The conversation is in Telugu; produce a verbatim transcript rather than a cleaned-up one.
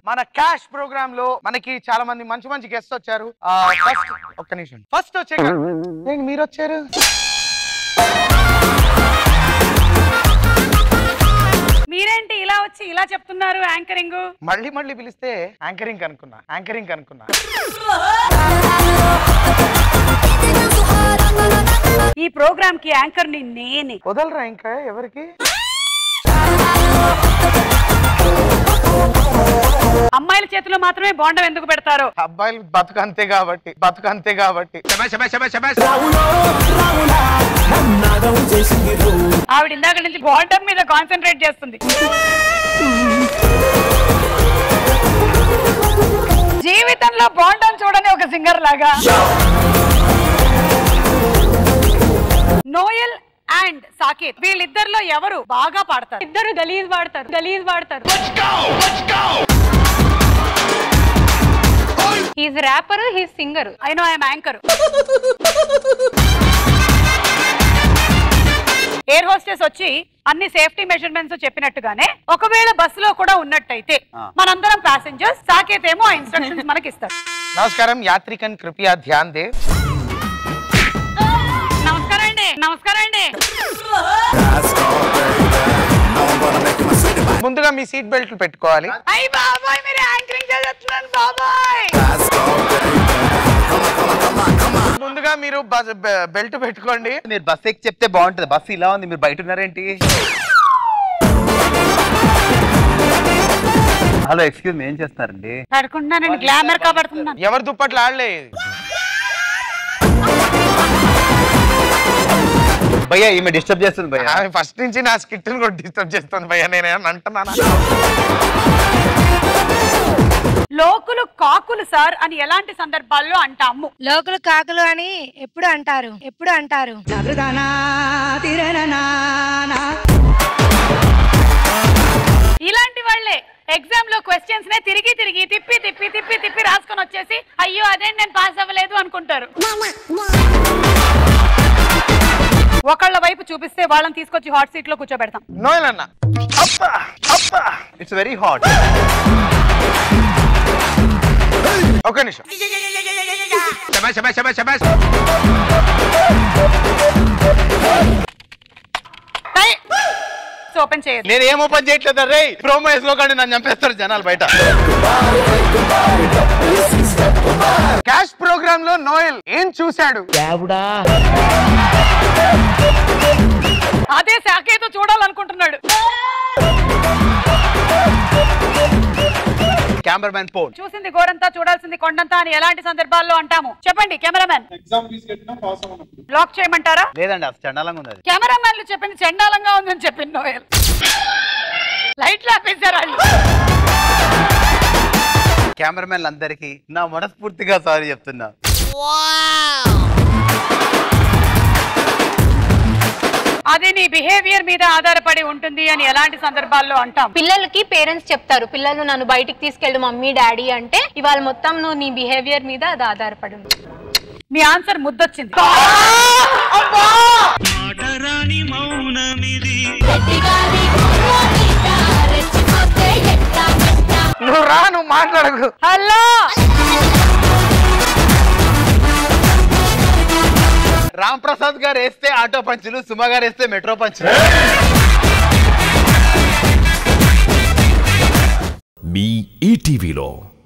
మన క్యాష్ ప్రోగ్రామ్ లో మనకి చాలా మంది మంచి మంచి గెస్ట్ వచ్చారు. ఫస్ట్ ఒక్క నిమిషం ఫస్ట్ వచ్చే మీరు వచ్చారు. మీరేంటి ఇలా వచ్చి ఇలా చెప్తున్నారు యాంకరింగ్? మళ్ళీ మళ్ళీ పిలిస్తే యాంకరింగ్ అనుకున్నా యాంకరింగ్ అనుకున్నా ఈ ప్రోగ్రామ్ కి యాంకర్ ని నేనే. వదలరా ఇంకా ఎవరికి? అమ్మాయిల చేతిలో మాత్రమే బోండం ఎందుకు పెడతారు? అబ్బాయిలు బతుకు అంతే కాబట్టి బతుకు అంతే కాబట్టి. ఆవిడ ఇందాక నుంచి బోండం మీద కాన్సన్ట్రేట్ చేస్తుంది. జీవితంలో బోండం చూడని ఒక సింగర్ లాగా. నోయల్ అండ్ సాకేత్ వీళ్ళిద్దరిలో ఎవరు బాగా పాడతారు? ఇద్దరు గలీజ్ పాడతారు గలీజ్ పాడతారు he's rapper he's singer. I know I am anchor. Air hostess వచ్చి అన్ని సేఫ్టీ మెజర్మెంట్స్ చెప్పినట్టుగానే ఒకవేళ బస్సులో కూడా ఉన్నట్టయితే మనందరం ప్యాసింజర్స్, సాకేత్ ఏమో ఆ ఇన్స్ట్రక్షన్స్ మనకి ఇస్తారు. నమస్కారం యాత్రికన్ కృపయా ధ్యాన్ దే. నమస్కారం అండి. నమస్కారం అండి. ముందుగా మీ సీట్ బెల్ట్లు పెట్టుకోవాలి. అయ్య బాబాయ్ మీరు యాంకరింగ్ చేస్తున్నాను బాబాయ్. ముందుగా మీరు బెల్ట్ పెట్టుకోండి. మీరు బస్ ఎక్కి చెప్తే బాగుంటది. బస్సు ఇలా ఉంది, మీరు బయట ఉన్నారేంటి? హలో ఎక్స్క్యూజ్ మీ, ఏం చేస్తున్నారండి? పడుకుంటున్నానండి, గ్లామర్ కాబడుతున్నాను. ఎవరు దుప్పట్లు ఆడలే భయ్యా, ఈమె డిస్టర్బ్ చేస్తుంది భయ్యా. ఫస్ట్ నుంచి నా స్కిట్ ని కూడా డిస్టర్బ్ చేస్తుంది భయ్యా. నేను అంటున్నానా? లోకులు కాకులు సార్ అని ఎలాంటి సందర్భాల్లో అంటాము? లోకులు కాకులు అని ఎప్పుడు అంటారు? ఎప్పుడు అంటారు? ఇలాంటి వాళ్ళే ఎగ్జామ్ లో క్వశ్చన్స్ నే తిరిగి తిరిగి తిప్పి తిప్పి తిప్పి తిప్పి రాసుకొని వచ్చేసి అయ్యో అదేంటి నేను పాస్ అవ్వలేదు అనుకుంటారు. ఒకళ్ళ వైపు చూపిస్తే వాళ్ళని తీసుకొచ్చి హాట్ సీట్ లో కూర్చోబెడతాం. నోయల్ అన్న ఇట్స్ వెరీ హాట్. ఒక నిమిషం. ఓపెన్ చేయదు. నేను ఏం ఓపెన్ చేయట్లేదు రే. ప్రోమో వేసుకోకండి, నన్ను చంపేస్తారు జనాలు బయట. క్యాష్ ప్రోగ్రామ్ లో నోయల్ ఏం చూశాడు? అదే సాకేత్ చూడాలనుకుంటున్నాడు. Cameraman pole. చూసింది గోరంతా చూడాల్సింది కొండంతా అని ఎలాంటి సందర్భాల్లో అంటాము? చెప్పండి కెమెరామెన్. బ్లాక్ చేయమంటారా? లేదండి, అది చండాలంగా ఉంది. కెమెరామెన్లు చెప్పింది చండాలంగా ఉందని చెప్పింది నోయల్. లైట్లు ఆపేశారు వాళ్ళు. కెమెరామెన్లు అందరికీ నా మనస్ఫూర్తిగా సారీ చెప్తున్నా. అది నీ బిహేవియర్ మీద ఆధారపడి ఉంటుంది అని ఎలాంటి సందర్భాల్లో అంటాం? పిల్లలకి పేరెంట్స్ చెప్తారు, పిల్లలు నన్ను బయటికి తీసుకెళ్ళు మమ్మీ డాడీ అంటే ఇవాళ మొత్తం నువ్వు నీ బిహేవియర్ మీద అది ఆధారపడి ఉంది. మీ ఆన్సర్ ముద్దొచ్చింది. నువ్వు రా, నువ్వు మాట్లాడకు. హలో రామ్ ప్రసాద్ గారు వేస్తే ఆటో పంచులు, సుమ గారు వేస్తే మెట్రో పంచులు. మీ ఈటీవీలో